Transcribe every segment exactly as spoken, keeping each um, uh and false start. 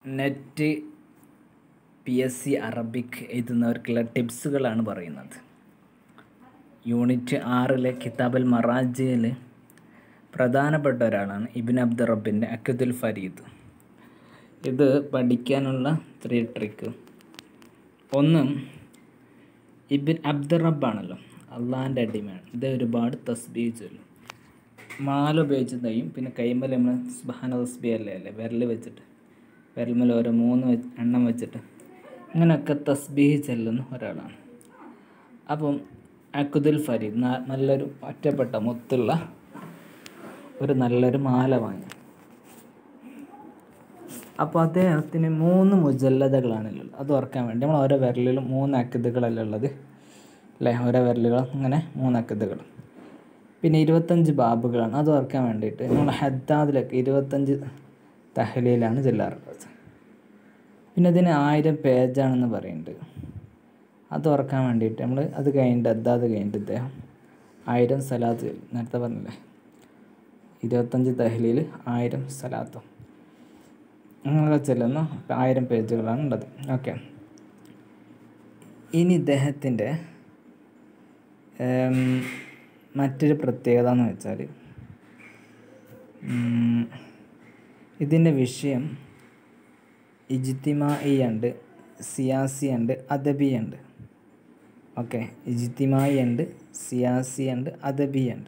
Net P S C Arabic എഴുതുന്നവർക്കുള്ള ടിപ്സുകളാണ് പറയുന്നത്. യൂണിറ്റ് ആറിലെ കിതാബ് المراجعയിൽ പ്രധാനപ്പെട്ട ഒരാളാണ് ഇബ്ൻ അബ്ദ് റബ്ബിൻ്റെ അഖ്ദുൽ ഫരീദ്. ഇത് പഠിക്കാനുള്ള ത്രീ ട്രിക്ക്. ഒന്ന്, ഇബ്ൻ അബ്ദ് റബ്ബാണല്ലോ, അള്ളാഹിൻ്റെ അടിമയാണ്. ഇത് ഒരുപാട് തസ്ബീഹ് ചൊല്ലും. മാല ഉപയോഗിച്ച് തയ്യും. പിന്നെ കൈമൽ നമ്മൾ സുബ്ഹാന തസ്ബീഹ് അല്ലേ അല്ലേ വിരൽ വെച്ചിട്ട് വിരൽമേൽ ഓരോ മൂന്ന് എണ്ണം വെച്ചിട്ട് ഇങ്ങനെയൊക്കെ തസ്ബീഹ് ചെല്ലുന്ന ഒരാളാണ്. അപ്പം അഖ്ദുൽ ഫരീദ് നല്ലൊരു ഒറ്റപ്പെട്ട മുത്തുള്ള ഒരു നല്ലൊരു മാല വാങ്ങി. അപ്പോൾ അദ്ദേഹത്തിന് മൂന്ന് മുജല്ലദകളാണുള്ളത്. അത് ഓർക്കാൻ വേണ്ടി നമ്മൾ ഓരോ വിരലിലും മൂന്ന് അഖ്ദുകളല്ല ഉള്ളത് അല്ലേ, ഓരോ വിരലുകളും ഇങ്ങനെ മൂന്ന് അഖ്ദുകൾ. പിന്നെ ഇരുപത്തഞ്ച് ബാബുകളാണ്. അത് ഓർക്കാൻ വേണ്ടിയിട്ട് നമ്മൾ ഹദ്ദാദിലൊക്കെ ഇരുപത്തഞ്ച് തഹ്ലീലാണ് ചെല്ലാറുള്ളത്. പിന്നെ ഇതിന് ആയിരം പേജാണെന്ന് പറയുന്നുണ്ട്. അത് ഓർക്കാൻ വേണ്ടിയിട്ട് നമ്മൾ അത് കഴിഞ്ഞിട്ട് ഹദ്ദാദ് കഴിഞ്ഞിട്ട് ഇദ്ദേഹം ആയിരം സലാത്ത് ചൊല്ലും. നേരത്തെ പറഞ്ഞില്ലേ, ഇരുപത്തഞ്ച് തഹ്ലീൽ ആയിരം സലാത്തും അങ്ങനെ ചെല്ലുന്ന ആയിരം പേജുകളാണ് ഉള്ളത്. ഓക്കെ, ഇനി ഇദ്ദേഹത്തിൻ്റെ മറ്റൊരു പ്രത്യേകത എന്ന് വെച്ചാൽ ഇതിൻ്റെ വിഷയം ഇജ്തിമായി ഉണ്ട്, സിയാസി ഉണ്ട്, അദബി ഉണ്ട്. ഓക്കെ, ഇജ്തിമായി ഉണ്ട്, സിയാസി ഉണ്ട്, അദബി ഉണ്ട്.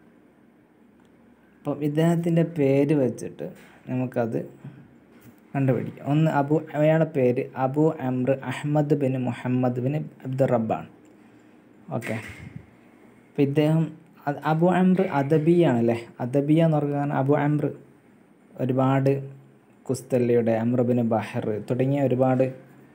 അപ്പം ഇദ്ദേഹത്തിൻ്റെ പേര് വെച്ചിട്ട് നമുക്കത് കണ്ടുപിടിക്കാം. ഒന്ന്, അബു അയാളുടെ പേര് Abu Amr Ahmad bin Muhammad bin Abdur റബ്ബാണ്. ഓക്കെ, അപ്പം ഇദ്ദേഹം അബു അംർ അദബിയാണല്ലേ. അദബിയ എന്ന് പറഞ്ഞാൽ അബു അംർ ഒരുപാട് കുസ്തല്ലിയുടെ അംർ ബിൻ ബഹർ തുടങ്ങിയ ഒരുപാട്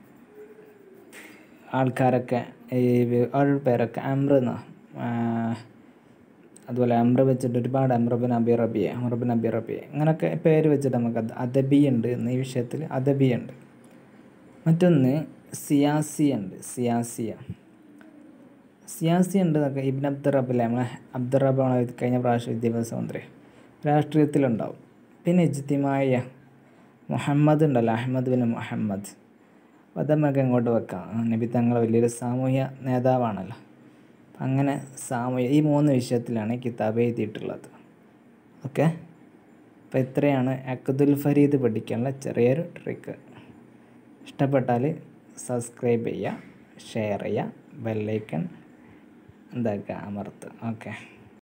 ആൾക്കാരൊക്കെ ഈ അവരുടെ പേരൊക്കെ അംർ എന്നാണ്. അതുപോലെ അംർ വെച്ചിട്ട് ഒരുപാട് Amr bin Abi Rabia Amr bin Abi Rabia അങ്ങനെയൊക്കെ പേര് വെച്ചിട്ട് നമുക്ക് അദബി ഉണ്ട്. എന്ന ഈ വിഷയത്തിൽ അദബി ഉണ്ട്. മറ്റൊന്ന് സിയാസി ഉണ്ട്, സിയാസിയ സിയാസി ഉണ്ട് എന്നൊക്കെ ഇബ്ൻ അബ്ദ് റബ്ബിലെ നമ്മളെ അബ്ദുർ റബ്ബാണ് കഴിഞ്ഞ പ്രാവശ്യം വിദ്യാഭ്യാസ മന്ത്രി, രാഷ്ട്രീയത്തിലുണ്ടാവും. പിന്നെ ഇജ്തിമായ മുഹമ്മദ് ഉണ്ടല്ലോ, അഹമ്മദ് ബിൻ മുഹമ്മദ്, അത് നമുക്ക് എങ്ങോട്ട് വെക്കാം. നബി തങ്ങൾ വലിയൊരു സാമൂഹ്യ നേതാവാണല്ലോ. അങ്ങനെ സാമൂഹ്യ ഈ മൂന്ന് വിഷയത്തിലാണ് കിതാബ് എഴുതിയിട്ടുള്ളത്. ഓക്കെ, അപ്പോൾ ഇത്രയാണ് അഖ്ദുൽ ഫരീദ് പഠിക്കാനുള്ള ചെറിയൊരു ട്രിക്ക്. ഇഷ്ടപ്പെട്ടാൽ സബ്സ്ക്രൈബ് ചെയ്യുക, ഷെയർ ചെയ്യുക, ബെല്ലൈക്കൺ എന്താക്കുക അമർത്തുക. ഓക്കെ.